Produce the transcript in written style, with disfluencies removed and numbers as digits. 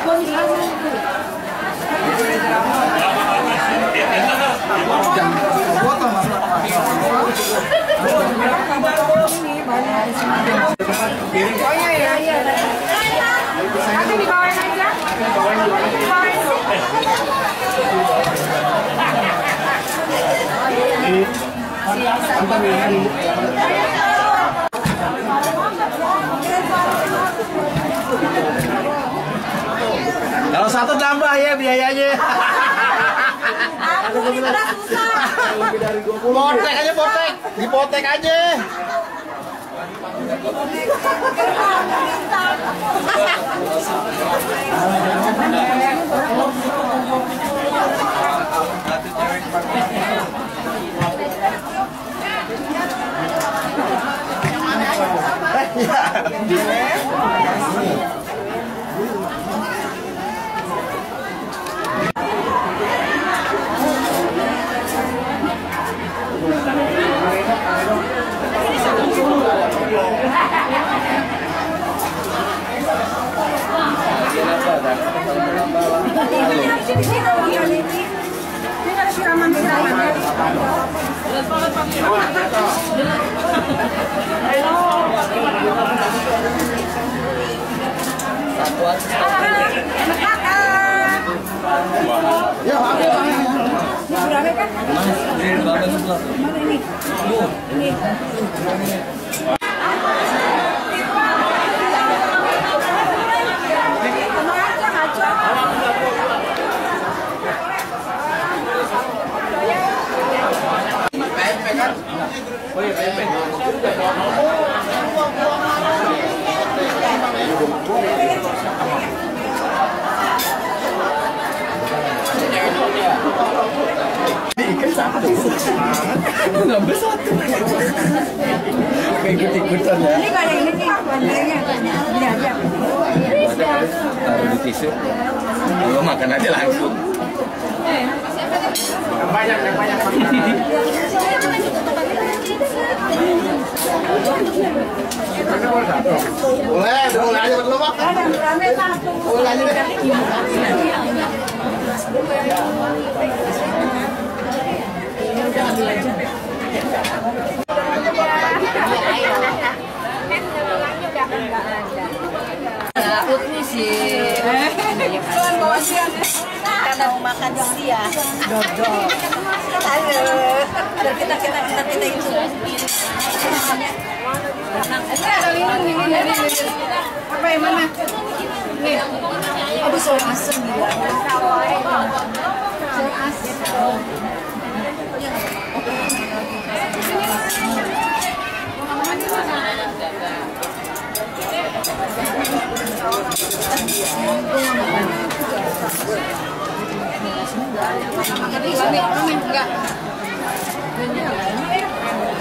Nanti dibawain aja. Kalau satu tambah ya biayanya. Potek aja potek, dipotek aja. Nambah satu. Ikut-ikutan ya. Ini kalau ini nih bandengnya. Iya, iya. Taruh di tisu. Lo makan aja langsung. Yang banyak. Boleh aja dulu Pak. Boleh aja deh. Takut nih sih. Karena mau makan siang. Dodol. Aduh. Kita itu. Apa yang mana? Nih. Aduh, soal asem gila. Soal asem. Enggak.